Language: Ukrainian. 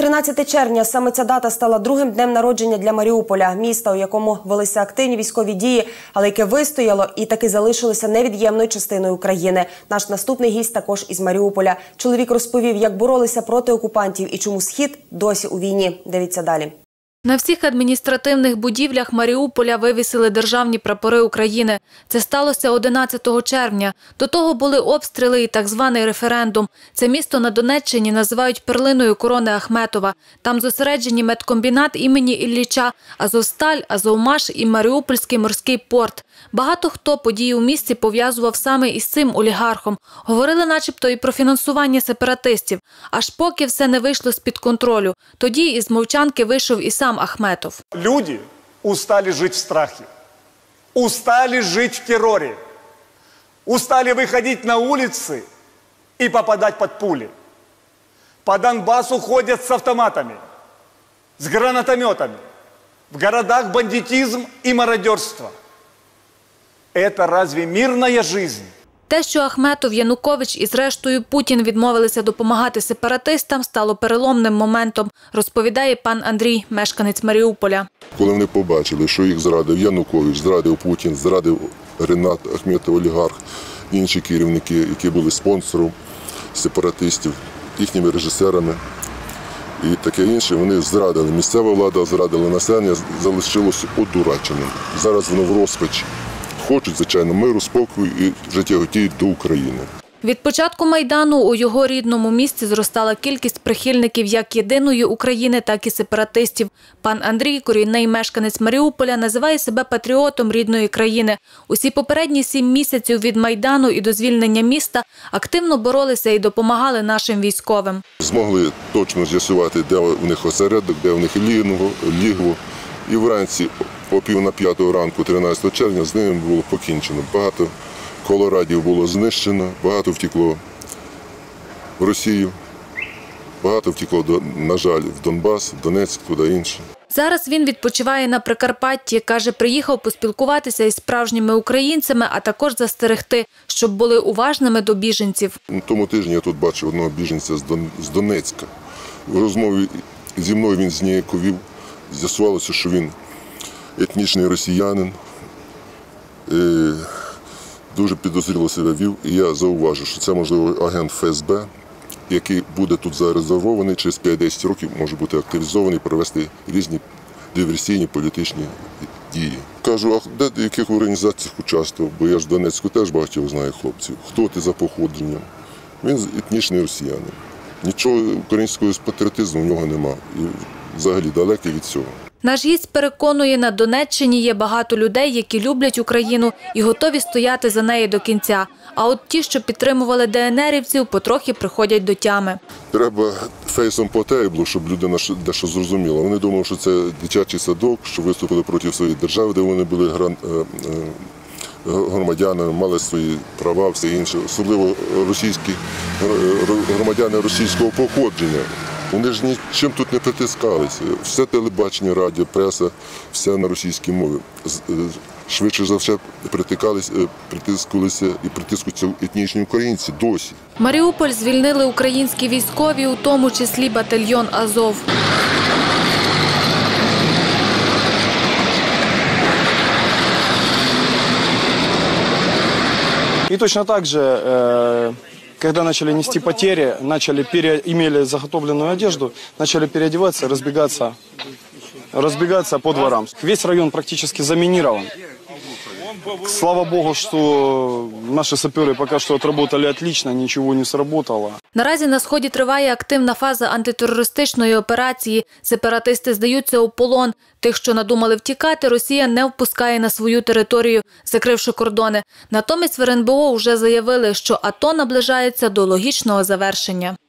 13 червня саме ця дата стала другим днем народження для Маріуполя, міста, у якому велися активні військові дії, але яке вистояло і таки залишилося невід'ємною частиною України. Наш наступний гість також із Маріуполя. Чоловік розповів, як боролися проти окупантів і чому Схід досі у війні. Дивіться далі. На всіх адміністративних будівлях Маріуполя вивісили державні прапори України. Це сталося 11 червня. До того були обстріли і так званий референдум. Це місто на Донеччині називають перлиною корони Ахметова. Там зосереджені медкомбінат імені Ілліча, Азовсталь, Азовмаш і Маріупольський морський порт. Багато хто події у місті пов'язував саме із цим олігархом. Говорили начебто і про фінансування сепаратистів. Аж поки все не вийшло з-під контролю. Тоді із мовчанки вийшов і сам Ахметов. Люди устали жить в страхе, устали жить в терроре, устали выходить на улицы и попадать под пули. По Донбассу ходят с автоматами, с гранатометами. В городах бандитизм и мародерство. Это разве мирная жизнь? Те, що Ахметов, Янукович і зрештою Путін відмовилися допомагати сепаратистам, стало переломним моментом, розповідає пан Андрій, мешканець Маріуполя. Коли вони побачили, що їх зрадив Янукович, зрадив Путін, зрадив Ренат Ахметов, олігарх, інші керівники, які були спонсором сепаратистів, їхніми режисерами і таке інше, вони зрадили. Місцева влада зрадила населення, залишилося одураченим. Зараз воно в розпачі. Хочуть, звичайно, миру, спокою і вже тяготіють до України. Від початку Майдану у його рідному місті зростала кількість прихильників як єдиної України, так і сепаратистів. Пан Андрій, корінний мешканець Маріуполя, називає себе патріотом рідної країни. Усі попередні 7 місяців від Майдану і до звільнення міста активно боролися і допомагали нашим військовим. Змогли точно з'ясувати, де у них осередок, де у них лігво. І вранці о 4:45 ранку 13 червня з ними було покінчено. Багато колорадів було знищено, багато втекло в Росію, багато втекло, на жаль, в Донбас, в Донецьк, туди інше. Зараз він відпочиває на Прикарпатті. Каже, приїхав поспілкуватися із справжніми українцями, а також застерегти, щоб були уважними до біженців. Тому тижні я тут бачив одного біженця з Донецька. В розмові зі мною він зніяковів. З'ясувалося, що він етнічний росіянин, дуже підозріло себе вів. І я зауважив, що це, можливо, агент ФСБ, який буде тут зарезервований, через 5-10 років може бути активізований, провести різні диверсійні політичні дії. Кажу, а де в яких організаціях участвував, бо я ж в Донецьку теж багатьох знаю хлопців. Хто ти за походженням? Він етнічний росіянин. Нічого українського патріотизму в нього нема. І взагалі далекий від цього. Наш гість переконує, на Донеччині є багато людей, які люблять Україну і готові стояти за неї до кінця. А от ті, що підтримували ДНРівців, потрохи приходять до тями. Треба фейсом по тейблу, щоб людина дещо зрозуміла. Вони думали, що це дитячий садок, що виступили проти своєї держави, де вони були громадяни, мали свої права, все інше. Особливо громадяни російського походження. Вони ж нічим тут не притискалися. Все телебачення, радіо, преса, все на російській мові. Швидше за все притискувалися і притискуються етнічні українці досі. Маріуполь звільнили українські військові, у тому числі батальйон «Азов». И точно так же, когда начали нести потери, имели заготовленную одежду, начали переодеваться, разбегаться по дворам. Весь район практически заминирован. Слава Богу, что наши саперы пока что отработали отлично, ничего не сработало. Наразі на Сході триває активна фаза антитерористичної операції. Сепаратисти здаються у полон. Тих, що надумали втікати, Росія не впускає на свою територію, закривши кордони. Натомість в РНБО вже заявили, що АТО наближається до логічного завершення.